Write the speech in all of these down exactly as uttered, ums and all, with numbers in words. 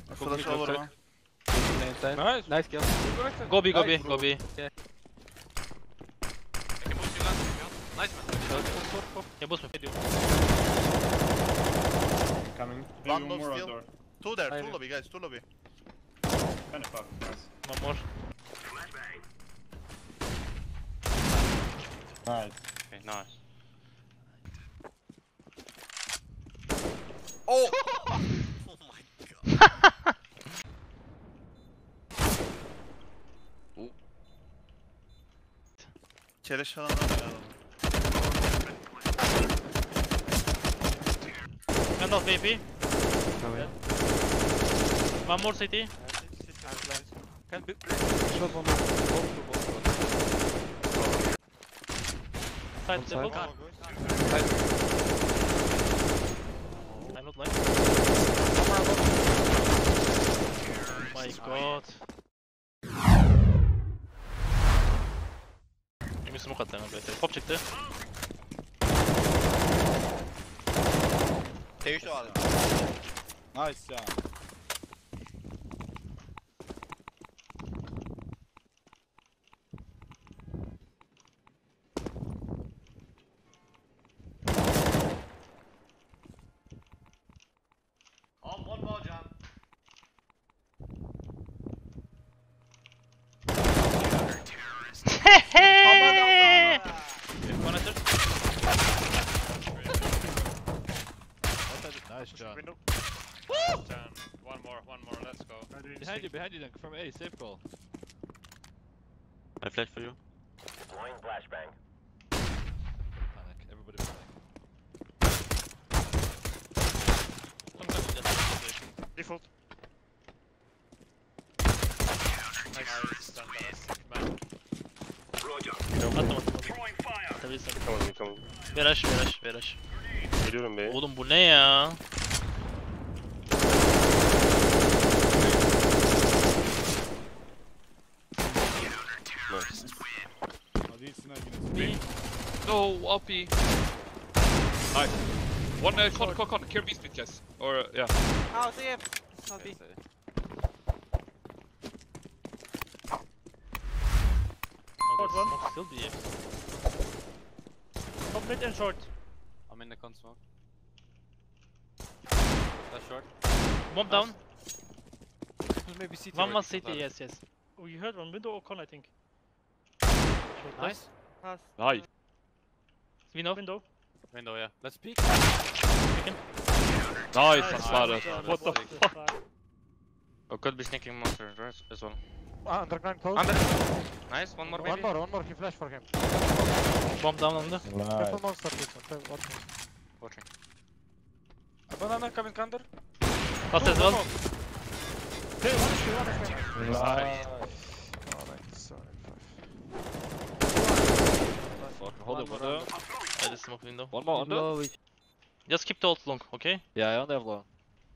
Flash over one. Nice. Nice kill. Go B, go B, Nice, go B. Yeah. I can boost you last time, yeah? Nice man. Yeah, boost me. Coming. One Maybe more more still. outdoor. Two there, I two know. lobby guys, two lobby. Kinda fuck. Nice. One more. Nice. Okay, nice. Oh! Oh my god. Çeleş falan var ya. Hand off A P. One more C T. Can be. Shot one more. Both two, both two. Side level. Side. I'm not lying. Oh my god. Bir smoke attı hemen böyle. Pop çıktı. T üç vardı. Nice ya. On one more jump. Connector. Nice John. One more, one more, let's go. Behind you, behind you then, from A, safe call. I flash for you. Panic, everybody panic. Default. Nice, fantastic man. Attım attım. Atabilirsin. Tamam tamam. Veraş veraş veraş. Geliyorum be. Oğlum bu ne ya? Nice. Hadi iyisin ha yine. No, O P. Nice. One uh, con, con, con, kill B split, guys. Or, uh, yeah. Oh, C F. Not B. Short one. Still B. Top mid and short. I'm in the con smoke. That's short. Bomb down. Maybe C T. One was C T, yes yes. Oh, you heard one window or con, I think. Nice. Pass. Nice. Window. Window. Window, yeah. Let's peek. Nice, Nice. Asmara. Nice. What the Nice. fuck? Oh, could be sneaking monster right, as well. Ah, underground close. Under. Nice, one more One maybe. more, one more. He flash for him. Bomb down on the. Careful monster, please. Okay, one more. Watching. A banana coming under. Last as well. Hey, one is here, one is here. Nice. Fuck, hold up, hold up. I just smoke window. One more under. Just keep the ult long, okay? Yeah, I only have long.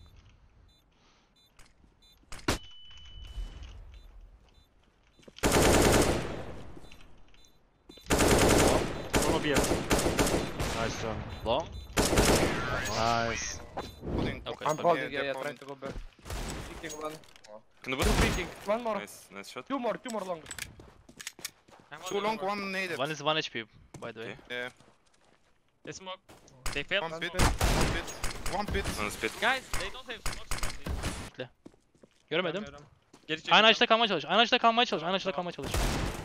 One more B. Nice John. Long? Nice. Okay, I'm fuck holding, yeah, yeah, yeah, they're trying to go back. Peeking one. Can the Two peeking, one more. Nice, nice shot. Two more, two more long. Too long, one needed. One is one H P, by the way. Yeah. They smoke. They failed. One pit, one pit, one pit. One pit. Guys, they don't have smokes. Göremedim. Geri çek. Aynı açıda kalmaya çalış. Aynı açıda kalmaya çalış. Aynı açıda kalmaya çalış.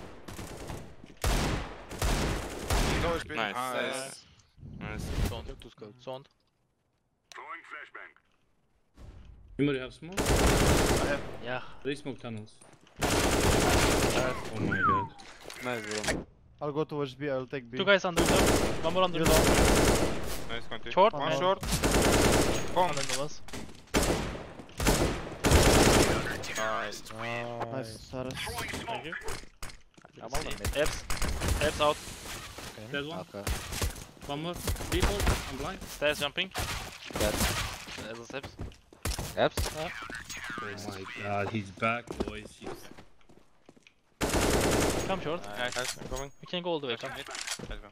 Nice. Nice. Nice. Zone. Zone. Anybody have smoke? Yeah. They smoke tunnels. Oh my god. Nice, bro. I'll go towards B, I'll take B. Two guys under window. One more under window. Nice, continue. Short. One and short. Bomb. Under window was. Nice. Nice, Saras. Thank you. I'm on the mid. Apps. Apps out. There's one. Okay. One more. Default. I'm blind. Stairs jumping. As a steps. Apps? Oh my god, he's back, boys. He's... Come short. Nice, nice. I'm coming. We can go all the way. Come. Let's go.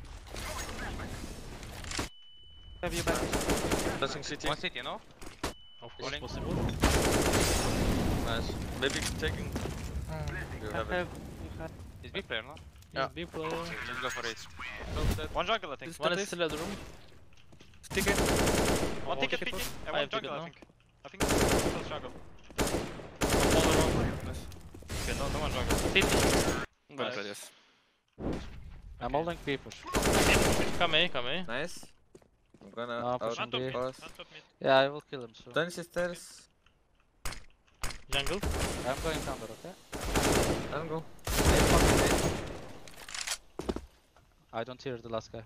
Have you back? Touching city. One city, no? Of course, Running. possible. Nice. Maybe taking. You have it. He's B player, no? Yeah. B player. Let's go for it. One jungle, I think. One is still at the room. Stick it. One ticket ticket peeking, and I one have jungle, ticket I now. think. I think it's close jungle. Okay, no, no one jungle. Nice. Yes. I'm holding people. Come A, come A. Nice. I'm gonna No, out push One top mid, pass. one top mid. Yeah, I will kill him soon. Ten sisters. Jungle. I'm going counter, okay? Let him go. I don't hear the last guy.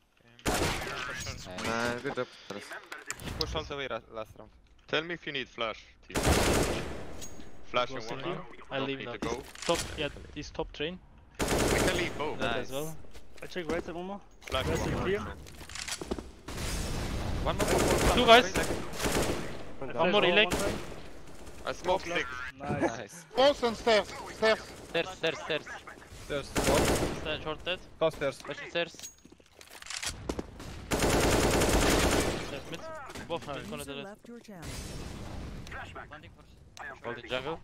Nah, good job. He pushed all the way ra- last round. Tell me if you need flash, team. Flash in Go one city. round. I Don't leave need now. to go. Top, yeah, this top train. We can leave both. That as well. I check right at one more. Flash in Rest one is round. clear. One more. Two guys. One One more elect. I smoke six. Nice. Pulse and stairs. Stairs. Stairs, stairs, stairs. There's Stairs, short dead. Go stairs. Flashing stairs. Stairs mid. Both mid, gonna do it. left your channel. Hold the jungle.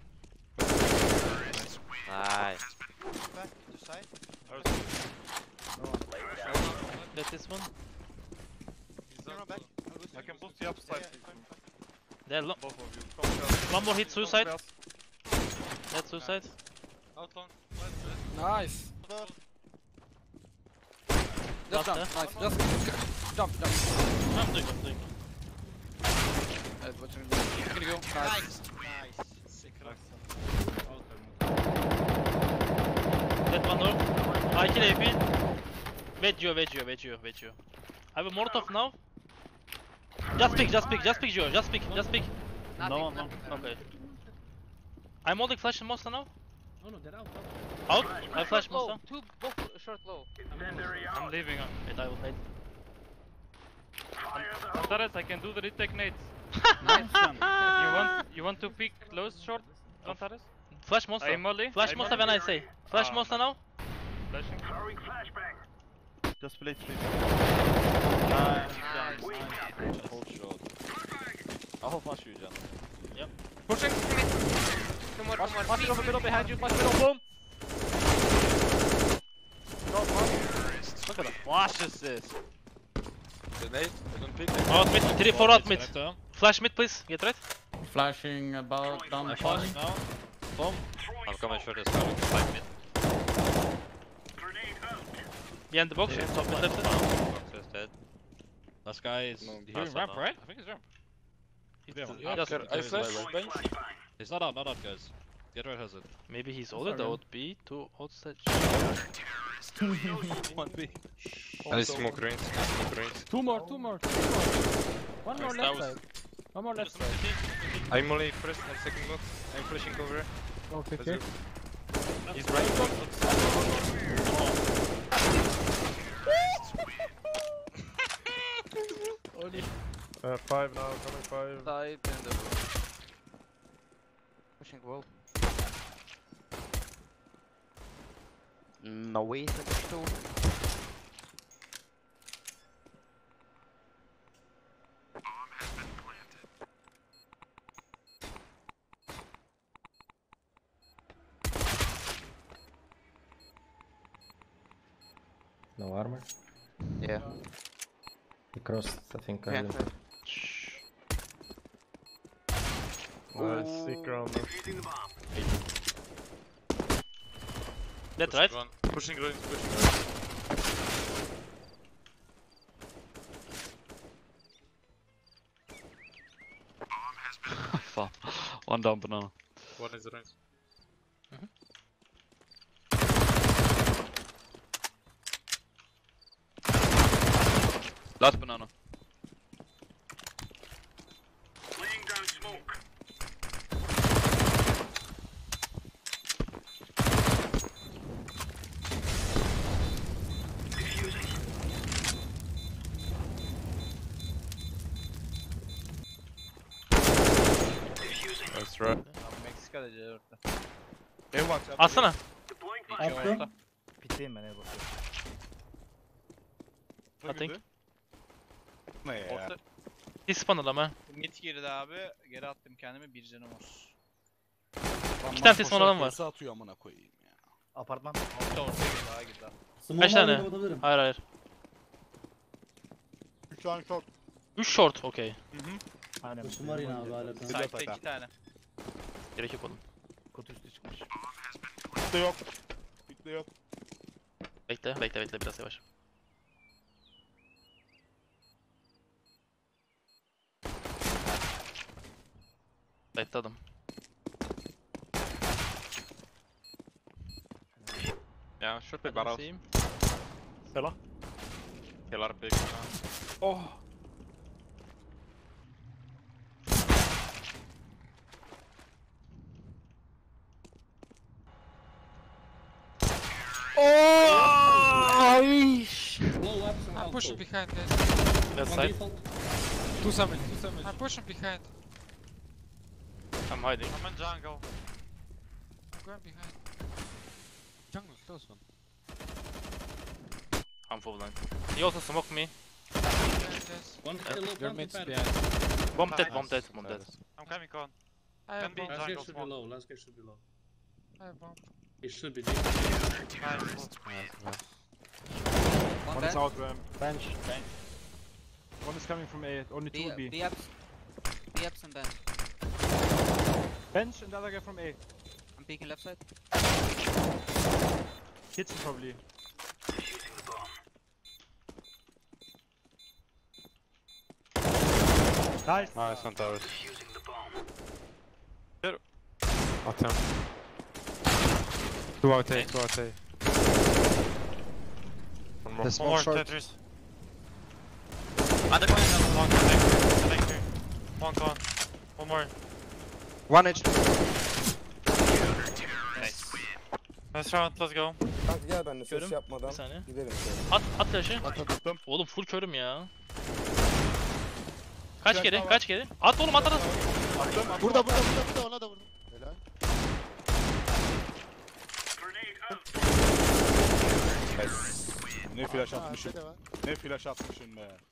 Nice. Back to side. Get this one. Zero back. I can boost the upside. They're long. Both of you. One more hit, suicide. That's suicide. Out long. Nice. Last there. Nice. Just jump, jump. I'm doing, I'm doing. That's what you're gonna do. You're gonna go. Nice. Nice. Sick. Dead one door. I kill A P. Wait you, wait you, wait you, wait you. I have a Molotov now. Just pick, just pick, just pick Gio, just pick, just pick. No, no, okay. I'm holding flash and monster now. Oh no, they're out. Out? I flash Low. monster. Two, both short low. I'm leaving. uh, Wait, I will nade. Antares, I can do the retake nades. You want you want to pick close short, Antares? Flash monster. I molly. Flash I monster molly. when I say. Flash Ah, monster now. Flashing. Just split, split. Nice. Hold short. I'll flash you, Jan. Pushing. Two more, two more. Watch it over middle behind you. Watch middle. Boom. Look at that. Watch this. Grenade. I don't pick it. Out mid, three four out mid. Flash mid please, get right. Flashing about down the flash now. Bomb. I'm coming short as well. Five mid. Behind the box, top mid left. Box is dead. Last guy is. No, He's pass doing ramp, up now. right? I think he's ramp. Yeah, Just, I flash bench. He's not out, not out, guys. Get right has it. maybe he's already out B to outside. One B. I smoke range. Smoke range. Two more, two more, two more. One more That left was- side. One more left side. I'm only first and second box. I'm flashing over. Okay, Let's okay. go. He's right box. Uh, five now, coming five. Side and the pushing wall. No way, second two. No armor. Yeah. He crossed, I think. Yeah. Nice, sick round. Dead right? One. Pushing range. Pushing range. One down banana. One is range. Last banana. That's right. Meksika'da C dörtte. Alsana. Biteyim ben Ebo. I think. Ne ya? This funnel ama. Mid girdi abi. Geri attım kendimi. Bir canım var. İki tane teslim alalım var. Nasıl atıyor amına koyayım ya. Apartman. Orta orta girdi. Daha girdi abi. Kaç tane? Hayır hayır. Şu an short. üç short, okey. Aynen. Başım var yine abi hala. Site'de iki tane. Gerek yok oğlum. Kutu üstü çıkmış. Bitti yok. Bitti yok. Bekle, bekle, bekle biraz yavaş. Bekledim. Yeah, should be barrels. Hello. Killer big. Oh. I'm pushing behind guys. Left side. Two summit, two summit. I'm pushing behind. I'm hiding. I'm in jungle. I'm going behind. Jungle, close one. I'm full blind. He also smoked me. Behind guys. One Yeah. kill, Your one mid's pad. behind. Bomb dead, bomb dead, bomb dead. I'm coming on. I have Can be. bomb. Last guy Jungle should be spawn. low, last guy should be low. I have bomb. He should be deep. One One is dead. out ramp. Bench. Bench. One is coming from A. Only two B, will be. B ups. B ups and bench. Bench and the other guy from A. I'm peeking left side. Kitchen probably. Nice. Nice on towers. Atem. Two out A, two out A. One more. There's one more short. Other one is one connect. One con. One more. One H. Nice. Nice round, let's go. Kanka gel benimle Körüm. ses yapmadan Bir saniye. gidelim şöyle. At, at flash'ı. Attım. Oğlum full körüm ya. Kaç kere, kaç kere? At oğlum, at at. at. Burada burada burada burada ona da vurdum. Helal. Ne flash Aa, atmışım. arkada var. Ne flash atmışım be.